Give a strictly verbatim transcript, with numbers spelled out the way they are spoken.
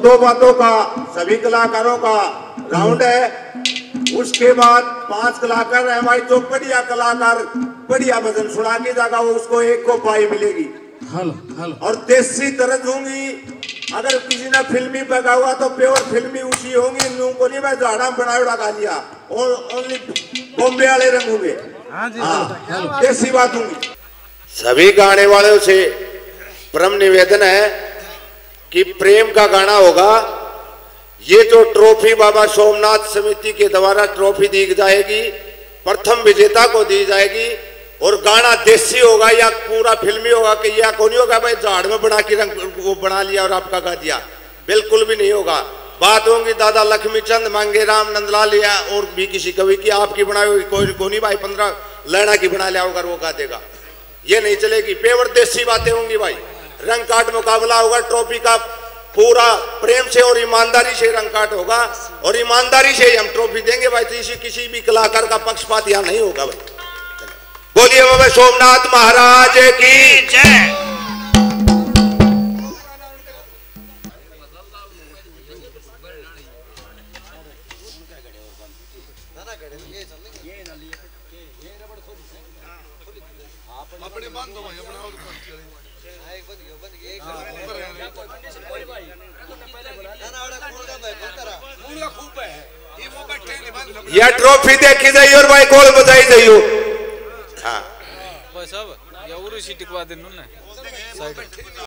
दो बातों का सभी कलाकारों का राउंड है। उसके बाद पांच कलाकार हमारी जो बढ़िया कलाकार बढ़िया भजन सुना के जाएगा वो उसको एक को पाई मिलेगी। हल, हल। और देसी तरह होंगी। अगर किसी ने फिल्मी पका हुआ तो प्योर फिल्मी उसी होंगी। इन लोगों को नहीं मैं झाड़ा बना लगा लिया और ओनली बॉम्बे वाले रंग होंगे। हाँ, देसी बात होंगी। सभी गाने वालों से परम निवेदन है कि प्रेम का गाना होगा। ये जो ट्रॉफी बाबा सोमनाथ समिति के द्वारा ट्रॉफी दी जाएगी, प्रथम विजेता को दी जाएगी। और गाना देसी होगा या पूरा फिल्मी होगा कि या कौन होगा भाई झाड़ में बना के रंग वो बना लिया और आपका गा दिया, बिल्कुल भी नहीं होगा। बात होंगी दादा लक्ष्मी चंद मांगेराम नंदलाल या और भी किसी कवि की आपकी बनाई होगी, कोई कोनी भाई पंद्रह लैना की बना लिया होगा वो गा देगा, ये नहीं चलेगी। पेवर देसी बातें होंगी भाई। रंग काट मुकाबला होगा, ट्रॉफी का पूरा प्रेम से और ईमानदारी से रंग काट होगा और ईमानदारी से ही हम ट्रॉफी देंगे भाई। तो इसी किसी भी कलाकार का पक्षपात यहाँ नहीं होगा भाई। बोलिए बाबा सोमनाथ महाराज की जय। यह ट्रॉफी देखी जाइए और भाई कॉल बजाई जाइयो। हाँ, बस अब या उरुशी टिकवा देनु ना।